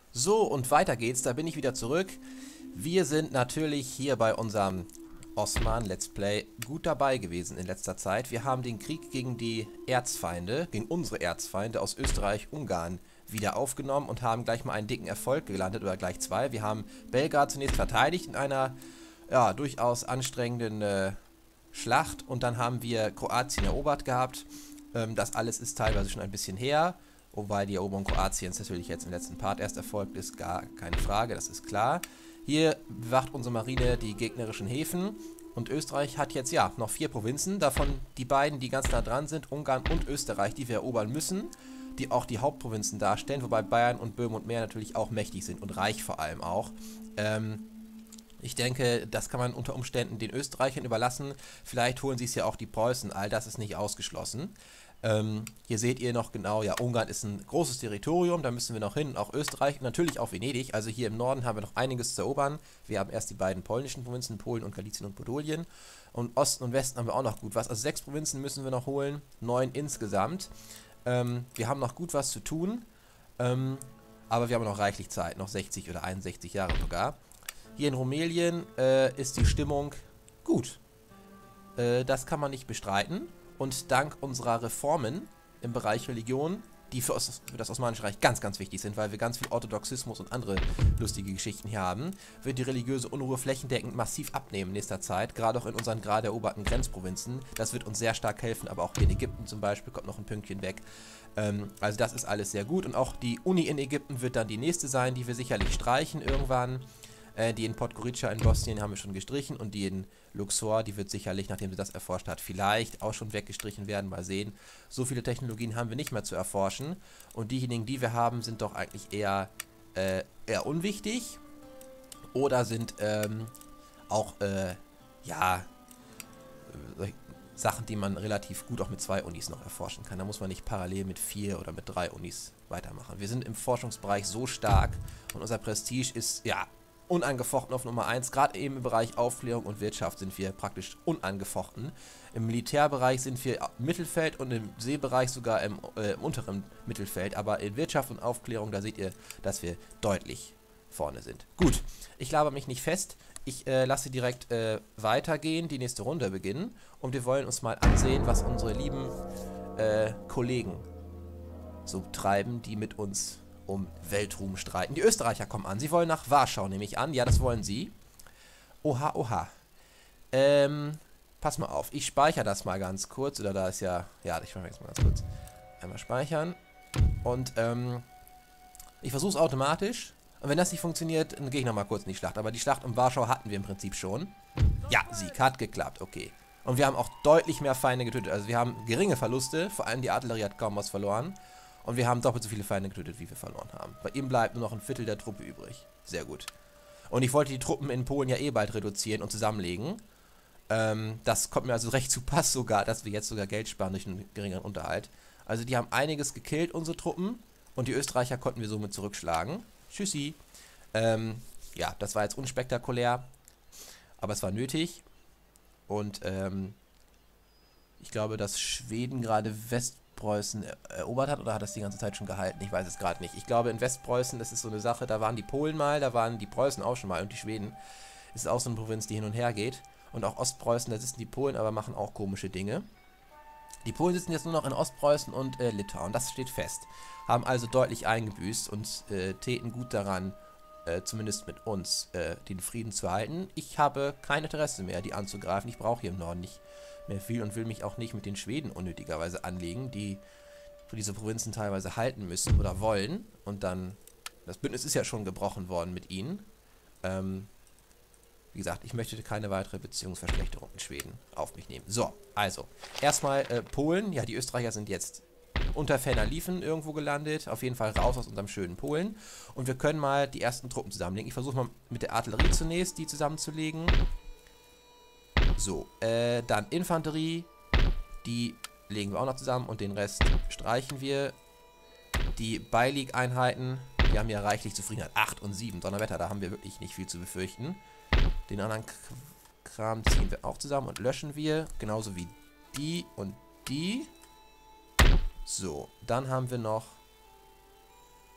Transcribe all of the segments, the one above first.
So, und weiter geht's, da bin ich wieder zurück. Wir sind natürlich hier bei unserem Osman Let's Play gut dabei gewesen in letzter Zeit. Wir haben den Krieg gegen die Erzfeinde, gegen unsere Erzfeinde aus Österreich-Ungarn wieder aufgenommen und haben gleich mal einen dicken Erfolg gelandet, oder gleich zwei. Wir haben Belgrad zunächst verteidigt in einer, ja, durchaus anstrengenden Schlacht, und dann haben wir Kroatien erobert gehabt. Das alles ist teilweise schon ein bisschen her. Wobei die Eroberung Kroatiens natürlich jetzt im letzten Part erst erfolgt ist, gar keine Frage, das ist klar. Hier bewacht unsere Marine die gegnerischen Häfen, und Österreich hat jetzt ja noch 4 Provinzen, davon die beiden, die ganz nah dran sind, Ungarn und Österreich, die wir erobern müssen, die auch die Hauptprovinzen darstellen, wobei Bayern und Böhmen und Mähren natürlich auch mächtig sind und reich vor allem auch. Ich denke, das kann man unter Umständen den Österreichern überlassen. Vielleicht holen sie es ja auch die Preußen, all das ist nicht ausgeschlossen. Hier seht ihr noch genau, ja, Ungarn ist ein großes Territorium, da müssen wir noch hin, und auch Österreich und natürlich auch Venedig. Also hier im Norden haben wir noch einiges zu erobern. Wir haben erst die beiden polnischen Provinzen, Polen und Galizien und Podolien. Und Osten und Westen haben wir auch noch gut was. Also 6 Provinzen müssen wir noch holen, 9 insgesamt. Wir haben noch gut was zu tun, aber wir haben noch reichlich Zeit, noch 60 oder 61 Jahre sogar. Hier in Rumelien ist die Stimmung gut. Das kann man nicht bestreiten. Und dank unserer Reformen im Bereich Religion, die für das Osmanische Reich ganz, ganz wichtig sind, weil wir ganz viel Orthodoxismus und andere lustige Geschichten hier haben, wird die religiöse Unruhe flächendeckend massiv abnehmen in nächster Zeit, gerade auch in unseren gerade eroberten Grenzprovinzen. Das wird uns sehr stark helfen, aber auch hier in Ägypten zum Beispiel kommt noch ein Pünktchen weg. Also das ist alles sehr gut, und auch die Uni in Ägypten wird dann die nächste sein, die wir sicherlich streichen irgendwann. Die in Podgorica in Bosnien haben wir schon gestrichen, und die in Luxor, die wird sicherlich, nachdem sie das erforscht hat, vielleicht auch schon weggestrichen werden, mal sehen. So viele Technologien haben wir nicht mehr zu erforschen, und diejenigen, die wir haben, sind doch eigentlich eher unwichtig oder sind auch, ja, Sachen, die man relativ gut auch mit 2 Unis noch erforschen kann. Da muss man nicht parallel mit 4 oder mit 3 Unis weitermachen. Wir sind im Forschungsbereich so stark, und unser Prestige ist, ja, unangefochten auf Nummer 1. Gerade eben im Bereich Aufklärung und Wirtschaft sind wir praktisch unangefochten. Im Militärbereich sind wir im Mittelfeld, und im Seebereich sogar im unteren Mittelfeld. Aber in Wirtschaft und Aufklärung, da seht ihr, dass wir deutlich vorne sind. Gut, ich laber mich nicht fest. Ich lasse direkt weitergehen, die nächste Runde beginnen. Und wir wollen uns mal ansehen, was unsere lieben Kollegen so treiben, die mit uns um Weltruhm streiten. Die Österreicher kommen an. Sie wollen nach Warschau, nehme ich an. Ja, das wollen sie. Oha, oha. Pass mal auf. Ich speichere das mal ganz kurz. Oder da ist ja... Ja, ich mache jetzt mal ganz kurz. Einmal speichern. Und, ich versuche es automatisch. Und wenn das nicht funktioniert, dann gehe ich nochmal kurz in die Schlacht. Aber die Schlacht um Warschau hatten wir im Prinzip schon. Ja, Sieg hat geklappt. Okay. Und wir haben auch deutlich mehr Feinde getötet. Also wir haben geringe Verluste. Vor allem die Artillerie hat kaum was verloren. Und wir haben doppelt so viele Feinde getötet, wie wir verloren haben. Bei ihm bleibt nur noch ein Viertel der Truppe übrig. Sehr gut. Und ich wollte die Truppen in Polen ja eh bald reduzieren und zusammenlegen. Das kommt mir also recht zu Pass sogar, dass wir jetzt sogar Geld sparen durch einen geringeren Unterhalt. Also die haben einiges gekillt, unsere Truppen. Und die Österreicher konnten wir somit zurückschlagen. Tschüssi. Ja, das war jetzt unspektakulär. Aber es war nötig. Und ich glaube, dass Schweden gerade Westpreußen erobert hat, oder hat das die ganze Zeit schon gehalten? Ich weiß es gerade nicht. Ich glaube, in Westpreußen, das ist so eine Sache, da waren die Polen mal, da waren die Preußen auch schon mal, und die Schweden ist auch so eine Provinz, die hin und her geht. Und auch Ostpreußen, da sitzen die Polen, aber machen auch komische Dinge. Die Polen sitzen jetzt nur noch in Ostpreußen und Litauen, das steht fest. Haben also deutlich eingebüßt und täten gut daran, zumindest mit uns, den Frieden zu halten. Ich habe kein Interesse mehr, die anzugreifen. Ich brauche hier im Norden nicht mehr viel und will mich auch nicht mit den Schweden unnötigerweise anlegen, die für diese Provinzen teilweise halten müssen oder wollen. Und dann, das Bündnis ist ja schon gebrochen worden mit ihnen. Wie gesagt, ich möchte keine weitere Beziehungsverschlechterung mit Schweden auf mich nehmen. So, also, erstmal Polen. Ja, die Österreicher sind jetzt unter ferner Liefen irgendwo gelandet. Auf jeden Fall raus aus unserem schönen Polen. Und wir können mal die ersten Truppen zusammenlegen. Ich versuche mal mit der Artillerie zunächst, die zusammenzulegen. So, dann Infanterie. Die legen wir auch noch zusammen, und den Rest streichen wir. Die Beilig-Einheiten, die haben ja reichlich Zufriedenheit. 8 und 7, Donnerwetter, da haben wir wirklich nicht viel zu befürchten. Den anderen Kram ziehen wir auch zusammen und löschen wir. Genauso wie die und die. So, dann haben wir noch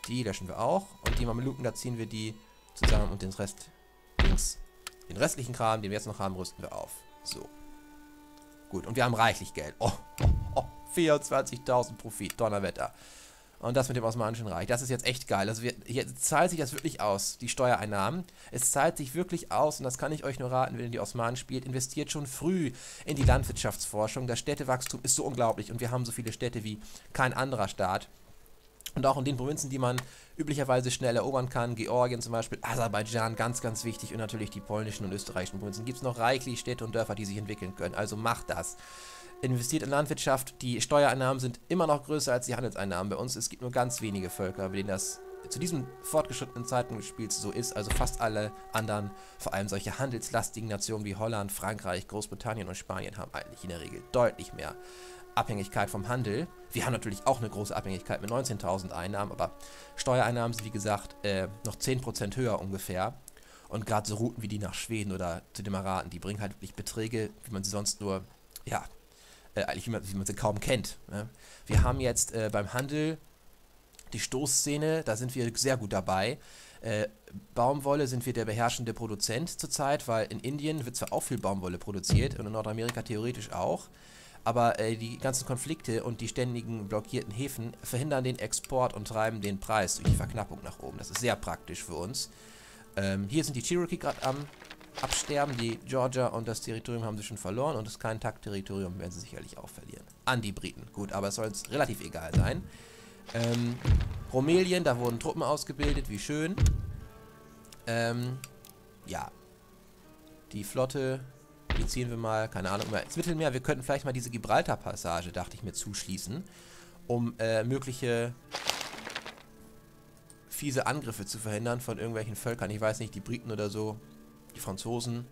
Die löschen wir auch. Und die Mameluken, da ziehen wir die zusammen und den Rest links. Den restlichen Kram, den wir jetzt noch haben, rüsten wir auf. So. Gut, und wir haben reichlich Geld. 24.000 Profit, Donnerwetter. Und das mit dem Osmanischen Reich, das ist jetzt echt geil. Also hier zahlt sich das wirklich aus, die Steuereinnahmen. Es zahlt sich wirklich aus, und das kann ich euch nur raten, wenn ihr die Osmanen spielt, investiert schon früh in die Landwirtschaftsforschung. Das Städtewachstum ist so unglaublich und wir haben so viele Städte wie kein anderer Staat. Und auch in den Provinzen, die man üblicherweise schnell erobern kann, Georgien zum Beispiel, Aserbaidschan, ganz, ganz wichtig, und natürlich die polnischen und österreichischen Provinzen, gibt es noch reichlich Städte und Dörfer, die sich entwickeln können. Also macht das. Investiert in Landwirtschaft. Die Steuereinnahmen sind immer noch größer als die Handelseinnahmen bei uns. Es gibt nur ganz wenige Völker, bei denen das zu diesem fortgeschrittenen Zeitpunkt des Spiels so ist. Also fast alle anderen, vor allem solche handelslastigen Nationen wie Holland, Frankreich, Großbritannien und Spanien, haben eigentlich in der Regel deutlich mehr Abhängigkeit vom Handel. Wir haben natürlich auch eine große Abhängigkeit mit 19.000 Einnahmen, aber Steuereinnahmen sind, wie gesagt, noch 10% höher ungefähr. Und gerade so Routen wie die nach Schweden oder zu den Emiraten, die bringen halt wirklich Beträge, wie man sie sonst nur, ja, eigentlich wie man sie kaum kennt. Ne? Wir haben jetzt beim Handel die Stoßszene, da sind wir sehr gut dabei. Baumwolle sind wir der beherrschende Produzent zurzeit, weil in Indien wird zwar auch viel Baumwolle produziert und in Nordamerika theoretisch auch, aber die ganzen Konflikte und die ständigen blockierten Häfen verhindern den Export und treiben den Preis durch die Verknappung nach oben. Das ist sehr praktisch für uns. Hier sind die Cherokee gerade am Absterben. Die Georgia und das Territorium haben sie schon verloren und das Kaintak-Territorium werden sie sicherlich auch verlieren. An die Briten. Gut, aber es soll uns relativ egal sein. Rumelien, da wurden Truppen ausgebildet, wie schön. Ja. Die Flotte, die ziehen wir mal, keine Ahnung, mal ins Mittelmeer. Wir könnten vielleicht mal diese Gibraltar-Passage, dachte ich mir, zuschließen, um mögliche fiese Angriffe zu verhindern von irgendwelchen Völkern. Ich weiß nicht, die Briten oder so, die Franzosen.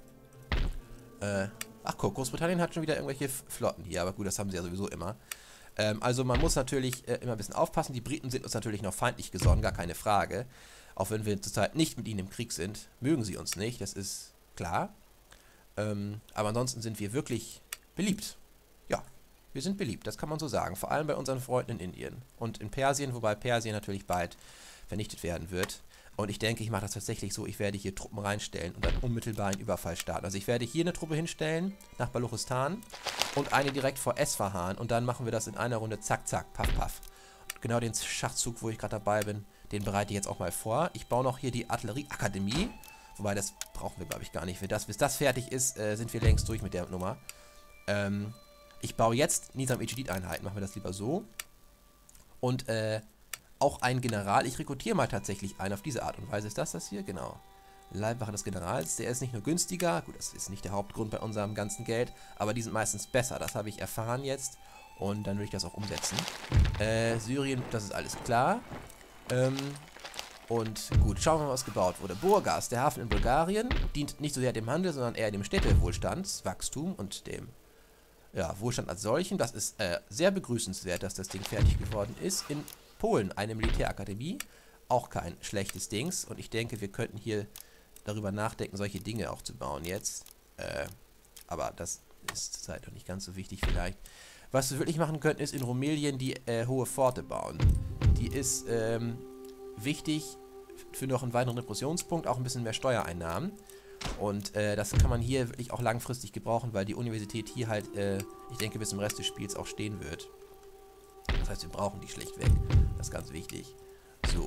Ach guck, Großbritannien hat schon wieder irgendwelche Flotten hier, aber gut, das haben sie ja sowieso immer. Also man muss natürlich immer ein bisschen aufpassen. Die Briten sind uns natürlich noch feindlich gesonnen, gar keine Frage. Auch wenn wir zurzeit nicht mit ihnen im Krieg sind, mögen sie uns nicht, das ist klar. Aber ansonsten sind wir wirklich beliebt. Ja, wir sind beliebt, das kann man so sagen. Vor allem bei unseren Freunden in Indien und in Persien, wobei Persien natürlich bald vernichtet werden wird. Und ich denke, ich mache das tatsächlich so, ich werde hier Truppen reinstellen und dann unmittelbar einen Überfall starten. Also ich werde hier eine Truppe hinstellen, nach Baluchistan, und eine direkt vor Esfahan. Und dann machen wir das in einer Runde, zack, zack, paff, paff. Und genau den Schachzug, wo ich gerade dabei bin, den bereite ich jetzt auch mal vor. Ich baue noch hier die Artillerieakademie. Wobei, das brauchen wir, glaube ich, gar nicht. Bis das fertig ist, sind wir längst durch mit der Nummer. Ich baue jetzt Nizam-e-Jadid-Einheiten. Machen wir das lieber so. Und, auch ein General. Ich rekrutiere mal tatsächlich einen auf diese Art und Weise. Ist das hier? Genau. Leibwache des Generals. Der ist nicht nur günstiger. Gut, das ist nicht der Hauptgrund bei unserem ganzen Geld. Aber die sind meistens besser. Das habe ich erfahren jetzt. Und dann will ich das auch umsetzen. Syrien, das ist alles klar. Und gut, schauen wir mal, was gebaut wurde. Burgas, der Hafen in Bulgarien, dient nicht so sehr dem Handel, sondern eher dem Städtewohlstandswachstum und dem Wohlstand als solchen. Das ist sehr begrüßenswert, dass das Ding fertig geworden ist. In Polen eine Militärakademie, auch kein schlechtes Dings. Und ich denke, wir könnten hier darüber nachdenken, solche Dinge auch zu bauen jetzt. Aber das ist zurzeit noch nicht ganz so wichtig vielleicht. Was wir wirklich machen könnten, ist in Rumelien die hohe Pforte bauen. Die ist wichtig für noch einen weiteren Repressionspunkt, auch ein bisschen mehr Steuereinnahmen. Und das kann man hier wirklich auch langfristig gebrauchen, weil die Universität hier halt, ich denke, bis zum Rest des Spiels auch stehen wird. Das heißt, wir brauchen die schlichtweg. Das ist ganz wichtig. So.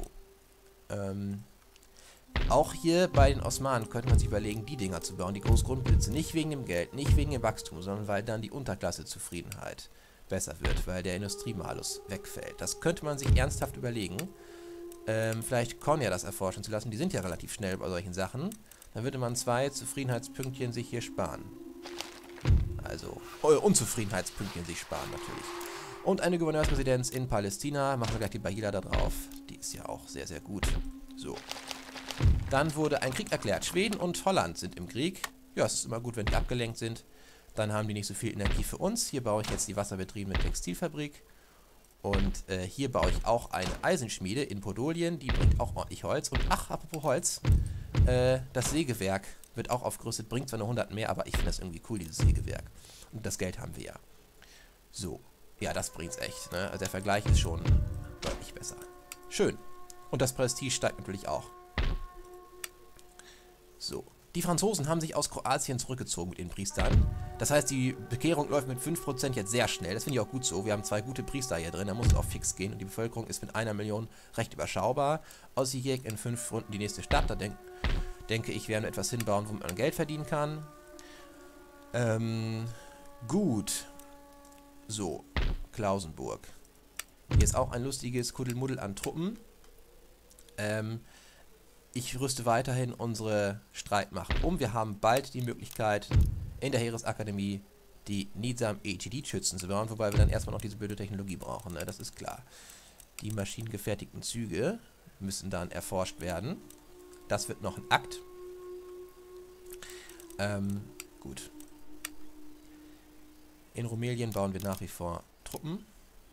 Auch hier bei den Osmanen könnte man sich überlegen, die Dinger zu bauen, die Großgrundbesitze. Nicht wegen dem Geld, nicht wegen dem Wachstum, sondern weil dann die Unterklasse-Zufriedenheit besser wird, weil der Industriemalus wegfällt. Das könnte man sich ernsthaft überlegen. Vielleicht Konya das erforschen zu lassen. Die sind ja relativ schnell bei solchen Sachen. Dann würde man 2 Zufriedenheitspünktchen sich hier sparen. Also, Unzufriedenheitspünktchen sich sparen natürlich. Und eine Gouverneursresidenz in Palästina. Machen wir gleich die Bahila da drauf. Die ist ja auch sehr, sehr gut. So. Dann wurde ein Krieg erklärt. Schweden und Holland sind im Krieg. Ja, es ist immer gut, wenn die abgelenkt sind. Dann haben die nicht so viel Energie für uns. Hier baue ich jetzt die wasserbetriebene Textilfabrik. Und hier baue ich auch eine Eisenschmiede in Podolien. Die bringt auch ordentlich Holz. Und ach, apropos Holz. Das Sägewerk wird auch aufgerüstet. Bringt zwar nur 100 mehr, aber ich finde das irgendwie cool, dieses Sägewerk. Und das Geld haben wir ja. So. Ja, das bringt's echt. Ne? Also der Vergleich ist schon deutlich besser. Schön. Und das Prestige steigt natürlich auch. So. Die Franzosen haben sich aus Kroatien zurückgezogen mit den Priestern. Das heißt, die Bekehrung läuft mit 5% jetzt sehr schnell. Das finde ich auch gut so. Wir haben 2 gute Priester hier drin, da muss es auch fix gehen. Und die Bevölkerung ist mit 1 Million recht überschaubar. Osijek in 5 Runden die nächste Stadt. Da denke ich, werden wir etwas hinbauen, womit man Geld verdienen kann. Gut. So, Klausenburg. Hier ist auch ein lustiges Kuddelmuddel an Truppen. Ich rüste weiterhin unsere Streitmacht um. Wir haben bald die Möglichkeit, in der Heeresakademie die Nizam Ejidit-Schützen zu bauen, wobei wir dann erstmal noch diese blöde Technologie brauchen, ne? Das ist klar. Die maschinengefertigten Züge müssen dann erforscht werden. Das wird noch ein Akt. Gut. In Rumelien bauen wir nach wie vor Truppen.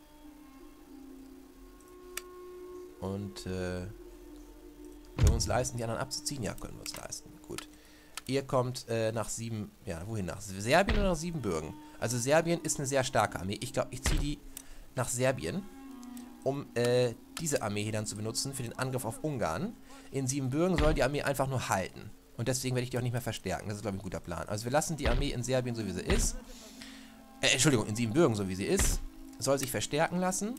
Und, können wir uns leisten, die anderen abzuziehen? Ja, können wir uns leisten. Gut. Ihr kommt nach wohin? Nach Serbien oder nach Siebenbürgen? Also Serbien ist eine sehr starke Armee. Ich glaube, ich ziehe die nach Serbien, um diese Armee hier dann zu benutzen für den Angriff auf Ungarn. In Siebenbürgen soll die Armee einfach nur halten. Und deswegen werde ich die auch nicht mehr verstärken. Das ist, glaube ich, ein guter Plan. Also wir lassen die Armee in Serbien so wie sie ist. Entschuldigung, in Siebenbürgen so wie sie ist. Soll sich verstärken lassen.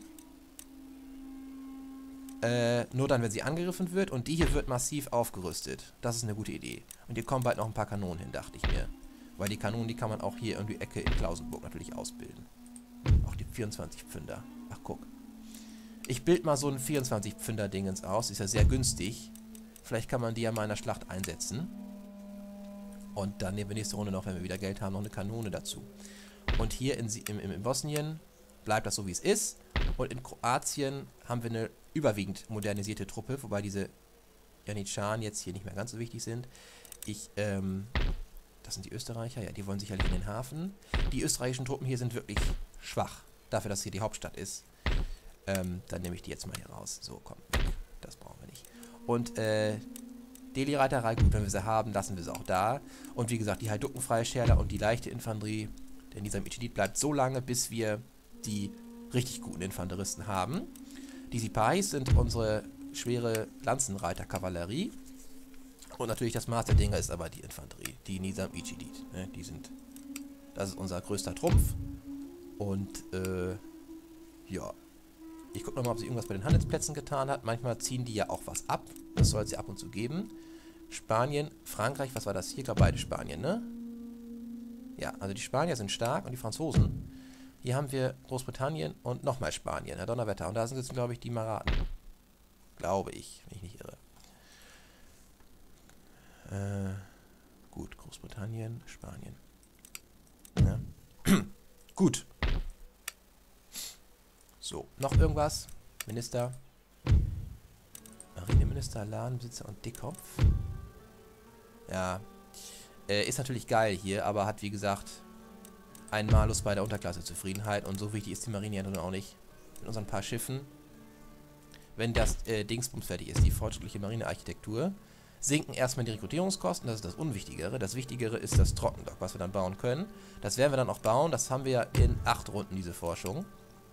Nur dann, wenn sie angegriffen wird. Und die hier wird massiv aufgerüstet. Das ist eine gute Idee. Und hier kommen bald noch ein paar Kanonen hin, dachte ich mir. Weil die Kanonen, die kann man auch hier in die Ecke in Klausenburg natürlich ausbilden. Auch die 24 Pfünder. Ach, guck. Ich bilde mal so ein 24 Pfünder Dingens aus. Ist ja sehr günstig. Vielleicht kann man die ja mal in der Schlacht einsetzen. Und dann nehmen wir nächste Runde noch, wenn wir wieder Geld haben, noch eine Kanone dazu. Und hier in Bosnien bleibt das so, wie es ist. Und in Kroatien haben wir eine überwiegend modernisierte Truppe, wobei diese Janitscharen jetzt hier nicht mehr ganz so wichtig sind. Das sind die Österreicher, ja, die wollen sicherlich in den Hafen. Die österreichischen Truppen hier sind wirklich schwach, dafür, dass hier die Hauptstadt ist. Dann nehme ich die jetzt mal hier raus. So, komm, weg. Das brauchen wir nicht. Und, Delhi-Reiterei, gut, wenn wir sie haben, lassen wir sie auch da. Und wie gesagt, die Heiducken-Freischärler und die leichte Infanterie, denn dieser Ejidit bleibt so lange, bis wir die richtig guten Infanteristen haben. Die Sipahis sind unsere schwere Lanzenreiter-Kavallerie. Und natürlich das Maß der Dinger ist aber die Infanterie, die Nizam Ejidit. Ne? Das ist unser größter Trumpf. Und, ja. Ich gucke nochmal, ob sie irgendwas bei den Handelsplätzen getan hat. Manchmal ziehen die ja auch was ab. Das soll es ja ab und zu geben. Spanien, Frankreich, was war das hier? Ich glaube, beide Spanien, ne? Ja, also die Spanier sind stark und die Franzosen. Hier haben wir Großbritannien und nochmal Spanien, Herr Donnerwetter. Und da sind jetzt, glaube ich, die Maraten. Glaube ich, wenn ich nicht irre. Gut, Großbritannien, Spanien. Ja. Gut. So, noch irgendwas? Minister? Marineminister, Ladenbesitzer und Dickkopf? Ja. Ist natürlich geil hier, aber hat, wie gesagt, einen Malus bei der Unterklasse-Zufriedenheit. Und so wichtig ist die Marine ja nun auch nicht. Mit unseren paar Schiffen. Wenn das Dingsbums fertig ist, die fortschrittliche Marinearchitektur, sinken erstmal die Rekrutierungskosten. Das ist das Unwichtigere. Das Wichtigere ist das Trockendock, was wir dann bauen können. Das werden wir dann auch bauen. Das haben wir ja in 8 Runden, diese Forschung.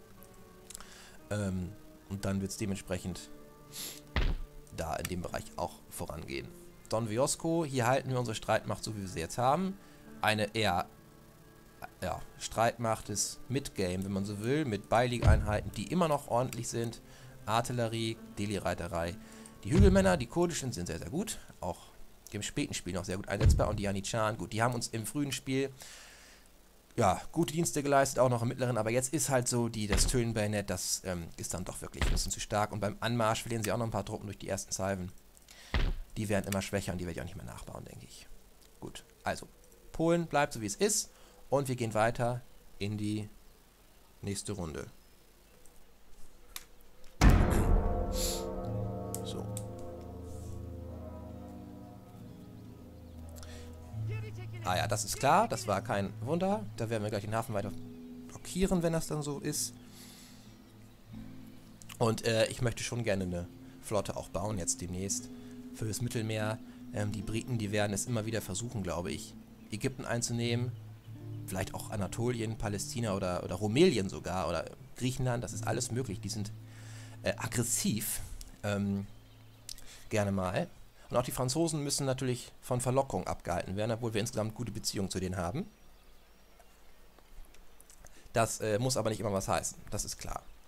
Und dann wird es dementsprechend da in dem Bereich auch vorangehen. Don Vosco, hier halten wir unsere Streitmacht so, wie wir sie jetzt haben. Eine eher Streitmacht des Midgame, wenn man so will, mit Beilig-Einheiten, die immer noch ordentlich sind. Artillerie, Delhi-Reiterei. Die Hügelmänner, die kurdischen, sind sehr, sehr gut. Auch im späten Spiel noch sehr gut einsetzbar. Und die Janitscharen, gut, die haben uns im frühen Spiel ja, gute Dienste geleistet, auch noch im mittleren, aber jetzt ist halt so, das Tönen-Bajonett, das ist dann doch wirklich ein bisschen zu stark. Und beim Anmarsch verlieren sie auch noch ein paar Truppen durch die ersten Salven. Die werden immer schwächer und die werde ich auch nicht mehr nachbauen, denke ich. Gut, also, Polen bleibt so, wie es ist. Und wir gehen weiter in die nächste Runde. So. Ah ja, das ist klar, das war kein Wunder. Da werden wir gleich den Hafen weiter blockieren, wenn das dann so ist. Und ich möchte schon gerne eine Flotte auch bauen jetzt demnächst für das Mittelmeer. Die Briten, die werden es immer wieder versuchen, glaube ich, Ägypten einzunehmen. Vielleicht auch Anatolien, Palästina oder Rumelien sogar oder Griechenland, das ist alles möglich. Die sind aggressiv, Ähm, gerne mal. Und auch die Franzosen müssen natürlich von Verlockung abgehalten werden, obwohl wir insgesamt gute Beziehungen zu denen haben. Das muss aber nicht immer was heißen, das ist klar.